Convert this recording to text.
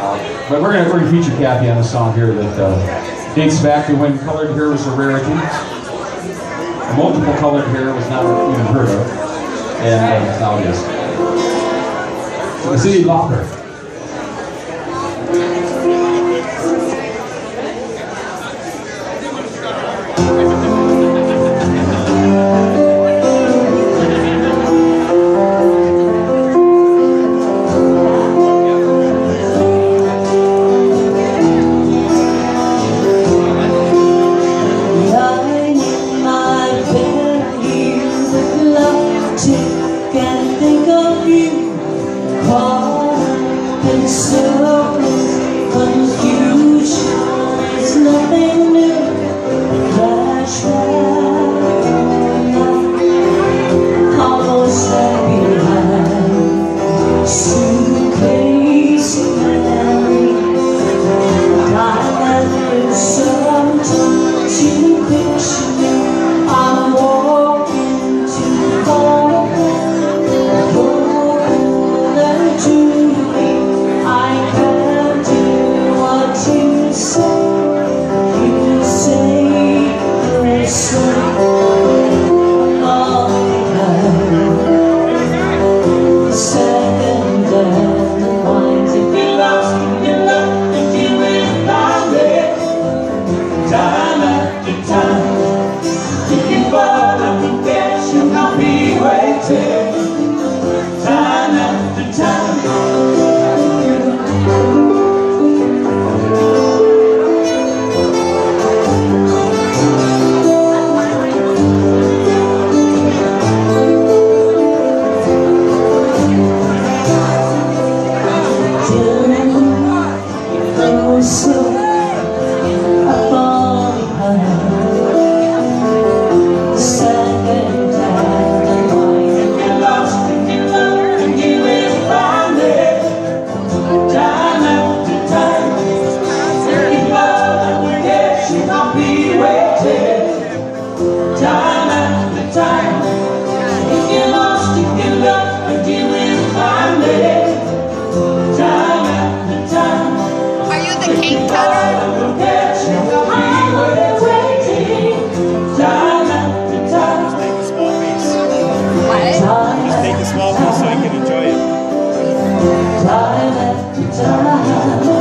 But we're gonna feature Kathy on a song here that dates back to when colored hair was a rarity. Multiple colored hair was not even heard of, and now it is. The Cyndi Lauper. Can't think of you, caught in so confusion. It's nothing new. Flashback, almost left behind. Suitcase and time and some to picture you. I'm walking too far. Take a small piece so I can enjoy it. Time after time.